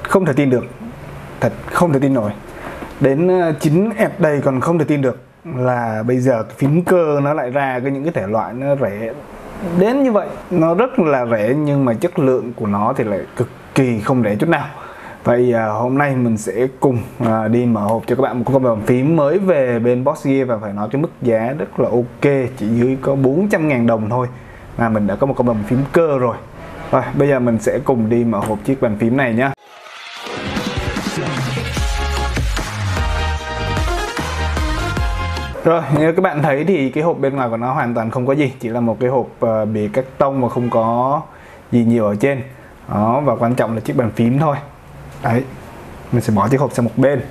không thể tin được, thật không thể tin nổi. Đến 9S đây còn không thể tin được là bây giờ cái phím cơ nó lại ra những cái thể loại nó rẻ đến như vậy. Nó rất là rẻ nhưng mà chất lượng của nó thì lại cực kỳ không rẻ chút nào. Vậy hôm nay mình sẽ cùng đi mở hộp cho các bạn một con bàn phím mới về bên Boss Gear, và phải nói cái mức giá rất là ok, chỉ dưới có 400.000 đồng thôi mà mình đã có một con bàn phím cơ rồi. Rồi bây giờ mình sẽ cùng đi mở hộp chiếc bàn phím này nhé. Rồi như các bạn thấy thì cái hộp bên ngoài của nó hoàn toàn không có gì, chỉ là một cái hộp bìa cắt tông và không có gì nhiều ở trên đó, và quan trọng là chiếc bàn phím thôi. Đấy, mình sẽ bỏ chiếc hộp sang một bên.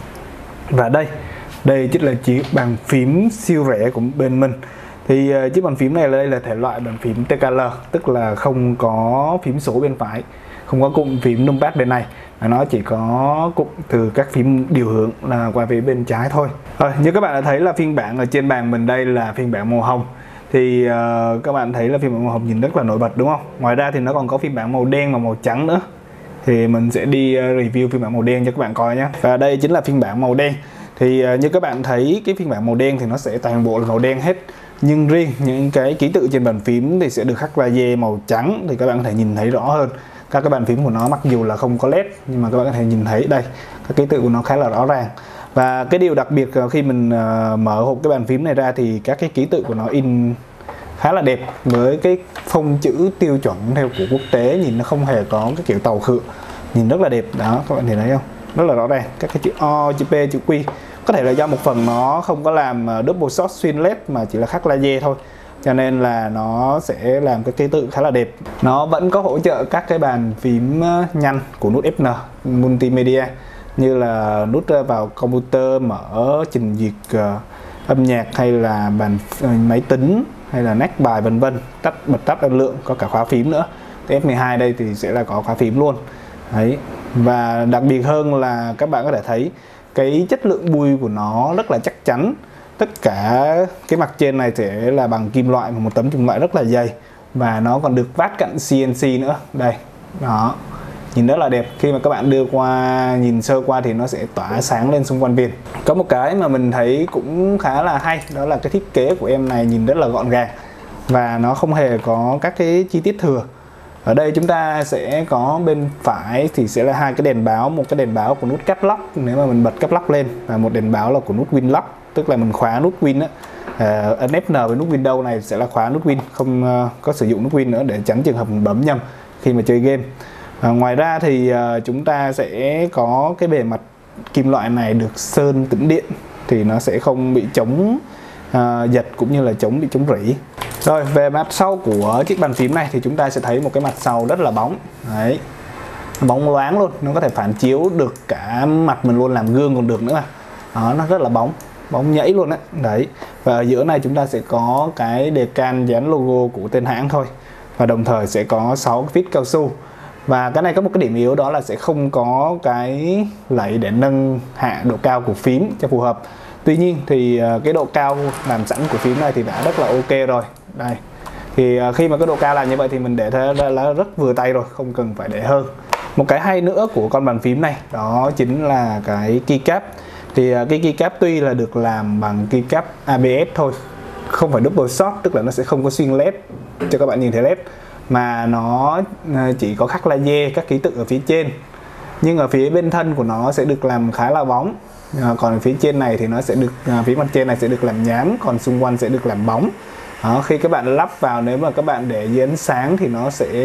Và đây chính là chiếc bàn phím siêu rẻ của bên mình. Thì chiếc bàn phím này đây là thể loại bàn phím TKL, tức là không có phím số bên phải, không có cụm phím numpad bên này, và nó chỉ có cụm từ các phím điều hướng là qua phía bên trái thôi. Rồi, như các bạn đã thấy là phiên bản ở trên bàn mình đây là phiên bản màu hồng. Thì các bạn thấy là phiên bản màu hồng nhìn rất là nổi bật đúng không? Ngoài ra thì nó còn có phiên bản màu đen và màu trắng nữa. Thì mình sẽ đi review phiên bản màu đen cho các bạn coi nhé. Và đây chính là phiên bản màu đen. Thì như các bạn thấy cái phiên bản màu đen thì nó sẽ toàn bộ là màu đen hết. Nhưng riêng những cái ký tự trên bàn phím thì sẽ được khắc laser màu trắng, thì các bạn có thể nhìn thấy rõ hơn. Các cái bàn phím của nó mặc dù là không có led nhưng mà các bạn có thể nhìn thấy đây, các ký tự của nó khá là rõ ràng. Và cái điều đặc biệt khi mình mở hộp cái bàn phím này ra thì các cái ký tự của nó in khá là đẹp, với cái phông chữ tiêu chuẩn theo của quốc tế, nhìn nó không hề có cái kiểu tàu khự, nhìn rất là đẹp đó, các bạn nhìn thấy không, rất là rõ ràng. Các cái chữ O, chữ P, chữ Q có thể là do một phần nó không có làm double shot xuyên led mà chỉ là khắc laser thôi, cho nên là nó sẽ làm cái ký tự khá là đẹp. Nó vẫn có hỗ trợ các cái bàn phím nhanh của nút FN multimedia, như là nút vào computer, mở trình duyệt âm nhạc, hay là bàn máy tính, hay là nách bài vân vân, bật tắt âm lượng, có cả khóa phím nữa. F12 đây thì sẽ là có khóa phím luôn. Đấy. Và đặc biệt hơn là các bạn có thể thấy cái chất lượng bui của nó rất là chắc chắn. Tất cả cái mặt trên này sẽ là bằng kim loại, một tấm kim loại rất là dày, và nó còn được vát cạnh CNC nữa. Đây, đó, nhìn rất là đẹp. Khi mà các bạn đưa qua nhìn sơ qua thì nó sẽ tỏa sáng lên xung quanh viền. Có một cái mà mình thấy cũng khá là hay, đó là cái thiết kế của em này nhìn rất là gọn gàng và nó không hề có các cái chi tiết thừa. Ở đây chúng ta sẽ có bên phải thì sẽ là hai cái đèn báo, một cái đèn báo của nút Caps Lock nếu mà mình bật Caps Lock lên, và một đèn báo là của nút Win Lock, tức là mình khóa nút Win á. Ấn FN với nút Windows này sẽ là khóa nút Win, không có sử dụng nút Win nữa để tránh trường hợp mình bấm nhầm khi mà chơi game. Ngoài ra thì chúng ta sẽ có cái bề mặt kim loại này được sơn tĩnh điện, thì nó sẽ không bị chống giật cũng như là bị chống rỉ. Rồi về mặt sau của chiếc bàn phím này thì chúng ta sẽ thấy một cái mặt sau rất là bóng. Đấy, bóng loáng luôn, nó có thể phản chiếu được cả mặt mình luôn, làm gương còn được nữa mà. Đó, nó rất là bóng nhảy luôn đấy. Đấy, và ở giữa này chúng ta sẽ có cái decal dán logo của tên hãng thôi, và đồng thời sẽ có 6 phít cao su. Và cái này có một cái điểm yếu, đó là sẽ không có cái lẫy để nâng hạ độ cao của phím cho phù hợp. Tuy nhiên thì cái độ cao làm sẵn của phím này thì đã rất là ok rồi. Đây, thì khi mà cái độ cao là như vậy thì mình để thế là rất vừa tay rồi, không cần phải để hơn. Một cái hay nữa của con bàn phím này đó chính là cái keycap. Thì cái keycap tuy là được làm bằng keycap ABS thôi, không phải double shot, tức là nó sẽ không có xuyên led cho các bạn nhìn thấy led, mà nó chỉ có khắc laser các ký tự ở phía trên, nhưng ở phía bên thân của nó sẽ được làm khá là bóng. Còn ở phía trên này thì nó sẽ được, phía mặt trên này sẽ được làm nhám, còn xung quanh sẽ được làm bóng. Đó, khi các bạn lắp vào, nếu mà các bạn để dưới ánh sáng thì nó sẽ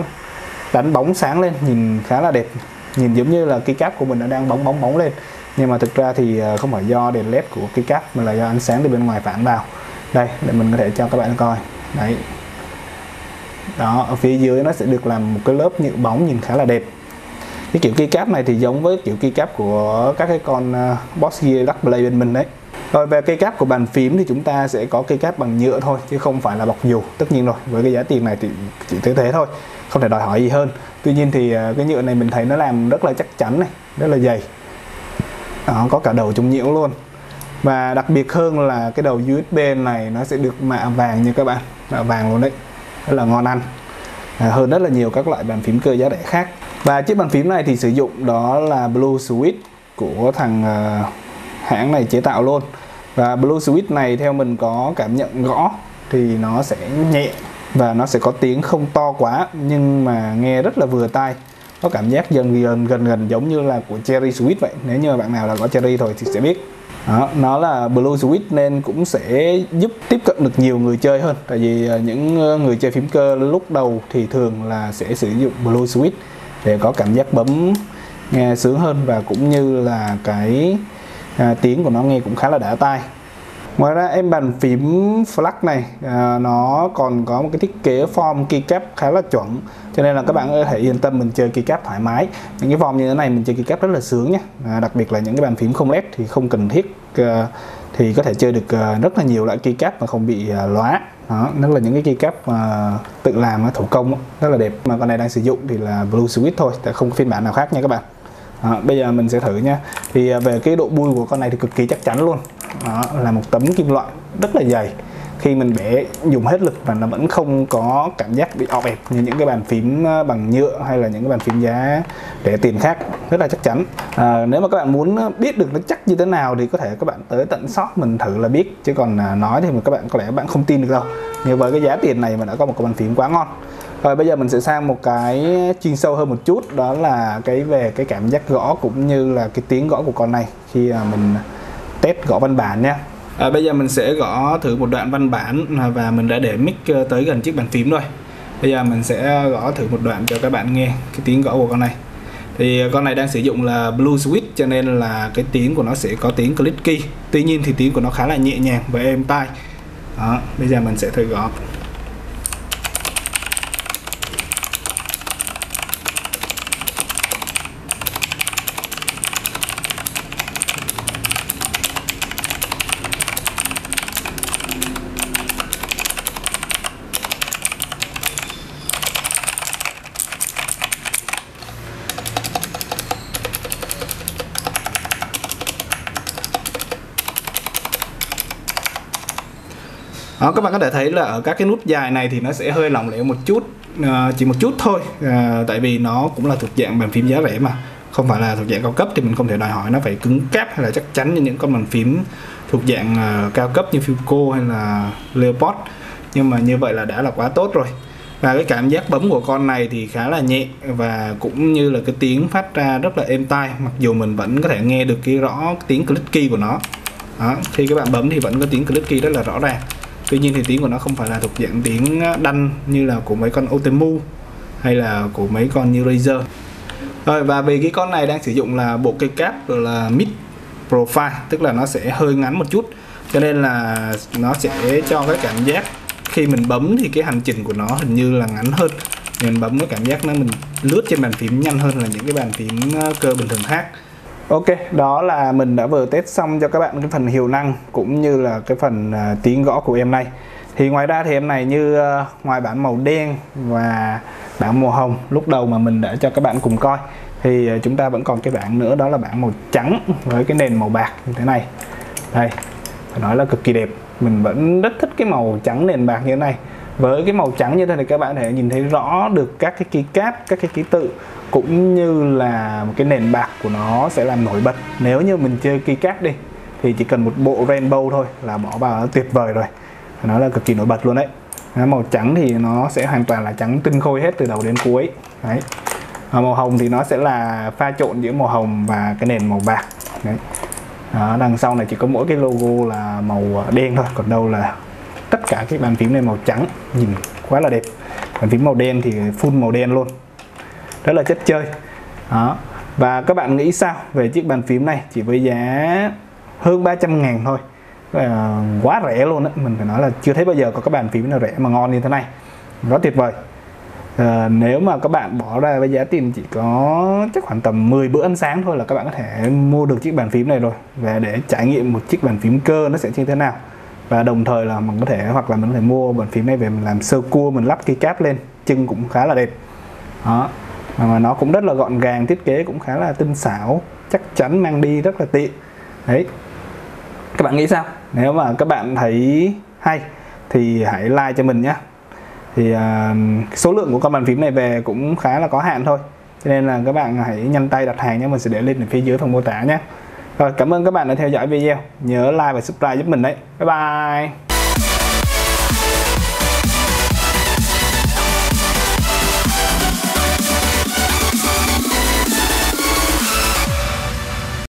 đánh bóng sáng lên, nhìn khá là đẹp, nhìn giống như là keycap của mình nó đang bóng lên. Nhưng mà thực ra thì không phải do đèn led của keycap mà là do ánh sáng từ bên ngoài phản vào. Đây, để mình có thể cho các bạn coi. Đấy, đó, ở phía dưới nó sẽ được làm một cái lớp nhựa bóng nhìn khá là đẹp. Cái kiểu keycap này thì giống với kiểu keycap của các cái con Boss Gear Dark Blade bên mình đấy. Rồi về keycap của bàn phím thì chúng ta sẽ có keycap bằng nhựa thôi, chứ không phải là bọc dù. Tất nhiên rồi, với cái giá tiền này thì chỉ thế thôi, không thể đòi hỏi gì hơn. Tuy nhiên thì cái nhựa này mình thấy nó làm rất là chắc chắn này, rất là dày. Đó, có cả đầu chống nhiễu luôn. Và đặc biệt hơn là cái đầu USB này nó sẽ được mạ vàng như các bạn, mạ vàng luôn đấy, rất là ngon ăn, hơn rất là nhiều các loại bàn phím cơ giá rẻ khác. Và chiếc bàn phím này thì sử dụng đó là Blue Switch của thằng hãng này chế tạo luôn. Và Blue Switch này theo mình có cảm nhận gõ thì nó sẽ nhẹ và nó sẽ có tiếng không to quá nhưng mà nghe rất là vừa tai, có cảm giác gần giống như là của Cherry Switch vậy. Nếu như bạn nào là có Cherry rồi thì sẽ biết. Đó, nó là Blue Switch nên cũng sẽ giúp tiếp cận được nhiều người chơi hơn. Tại vì những người chơi phím cơ lúc đầu thì thường là sẽ sử dụng Blue Switch để có cảm giác bấm nghe sướng hơn, và cũng như là cái tiếng của nó nghe cũng khá là đã tai. Ngoài ra em bàn phím Flash này nó còn có một cái thiết kế form keycap khá là chuẩn, cho nên là các bạn có thể yên tâm mình chơi keycap thoải mái. Những cái form như thế này mình chơi keycap rất là sướng nhé. Đặc biệt là những cái bàn phím không LED thì không cần thiết thì có thể chơi được rất là nhiều loại keycap mà không bị lóa. Đó, đó là những cái keycap tự làm thủ công rất là đẹp. Mà con này đang sử dụng thì là Blue Switch thôi, tại không có phiên bản nào khác nha các bạn. Bây giờ mình sẽ thử nha. Thì về cái độ bui của con này thì cực kỳ chắc chắn luôn. Đó, là một tấm kim loại rất là dày. Khi mình bẻ dùng hết lực và nó vẫn không có cảm giác bị ọp ẹp như những cái bàn phím bằng nhựa hay là những cái bàn phím giá rẻ tiền khác, rất là chắc chắn. Nếu mà các bạn muốn biết được nó chắc như thế nào thì có thể các bạn tới tận shop mình thử là biết, chứ còn nói thì các bạn có lẽ các bạn không tin được đâu. Nhưng với cái giá tiền này mà đã có một cái bàn phím quá ngon. Rồi bây giờ mình sẽ sang một cái chuyên sâu hơn một chút, đó là về cái cảm giác gõ cũng như là cái tiếng gõ của con này khi mình test gõ văn bản nha. Bây giờ mình sẽ gõ thử một đoạn văn bản và mình đã để mic tới gần chiếc bàn phím rồi. Bây giờ mình sẽ gõ thử một đoạn cho các bạn nghe cái tiếng gõ của con này. Thì con này đang sử dụng là Blue Switch cho nên là cái tiếng của nó sẽ có tiếng clicky. Tuy nhiên thì tiếng của nó khá là nhẹ nhàng và êm tai. Đó, bây giờ mình sẽ thử gõ. Đó, các bạn có thể thấy là ở các cái nút dài này thì nó sẽ hơi lỏng lẻo một chút, chỉ một chút thôi, tại vì nó cũng là thuộc dạng bàn phím giá rẻ mà, không phải là thuộc dạng cao cấp thì mình không thể đòi hỏi nó phải cứng cáp hay là chắc chắn như những con bàn phím thuộc dạng cao cấp như Philco hay là Leopold. Nhưng mà như vậy là đã là quá tốt rồi. Và cái cảm giác bấm của con này thì khá là nhẹ và cũng như là cái tiếng phát ra rất là êm tai, mặc dù mình vẫn có thể nghe được cái rõ tiếng clicky của nó. Đó, khi các bạn bấm thì vẫn có tiếng clicky rất là rõ ràng. Tuy nhiên thì tiếng của nó không phải là thuộc dạng tiếng đanh như là của mấy con Otemu hay là của mấy con như Razer. Rồi, và vì cái con này đang sử dụng là bộ cây cáp rồi là mid profile, tức là nó sẽ hơi ngắn một chút, cho nên là nó sẽ cho cái cảm giác khi mình bấm thì cái hành trình của nó hình như là ngắn hơn. Mình bấm cái cảm giác nó mình lướt trên bàn phím nhanh hơn là những cái bàn phím cơ bình thường khác. Ok, đó là mình đã vừa test xong cho các bạn cái phần hiệu năng cũng như là cái phần tiếng gõ của em này. Thì ngoài ra thì em này như ngoài bản màu đen và bản màu hồng lúc đầu mà mình đã cho các bạn cùng coi, thì chúng ta vẫn còn cái bản nữa, đó là bản màu trắng với cái nền màu bạc như thế này. Đây, phải nói là cực kỳ đẹp. Mình vẫn rất thích cái màu trắng nền bạc như thế này. Với cái màu trắng như thế này các bạn có thể nhìn thấy rõ được các cái keycap, các cái ký tự cũng như là một cái nền bạc của nó sẽ làm nổi bật. Nếu như mình chơi keycap đi thì chỉ cần một bộ rainbow thôi là bỏ vào nó tuyệt vời rồi. Nó là cực kỳ nổi bật luôn đấy. Màu trắng thì nó sẽ hoàn toàn là trắng tinh khôi hết từ đầu đến cuối. Đấy. Màu hồng thì nó sẽ là pha trộn giữa màu hồng và cái nền màu bạc. Đấy. Đó, đằng sau này chỉ có mỗi cái logo là màu đen thôi, còn đâu là tất cả các bàn phím này màu trắng, nhìn quá là đẹp. Bàn phím màu đen thì full màu đen luôn, rất là chất chơi. Đó. Và các bạn nghĩ sao về chiếc bàn phím này chỉ với giá hơn 300.000 thôi? Quá rẻ luôn á, mình phải nói là chưa thấy bao giờ có cái bàn phím nào rẻ mà ngon như thế này, rất tuyệt vời. Nếu mà các bạn bỏ ra với giá tiền chỉ có chắc khoảng tầm 10 bữa ăn sáng thôi là các bạn có thể mua được chiếc bàn phím này rồi, và để trải nghiệm một chiếc bàn phím cơ nó sẽ như thế nào. Và đồng thời là mình có thể, hoặc là mình có thể mua bàn phím này về mình làm sơ cua, mình lắp keycap lên, chân cũng khá là đẹp. Đó. Mà nó cũng rất là gọn gàng, thiết kế cũng khá là tinh xảo, chắc chắn mang đi rất là tiện. Đấy. Các bạn nghĩ sao? Nếu mà các bạn thấy hay thì hãy like cho mình nhé. Thì số lượng của con bàn phím này về cũng khá là có hạn thôi, cho nên là các bạn hãy nhanh tay đặt hàng nhé, mình sẽ để link ở phía dưới phần mô tả nhé. Rồi, cảm ơn các bạn đã theo dõi video, nhớ like và subscribe giúp mình đấy. Bye bye.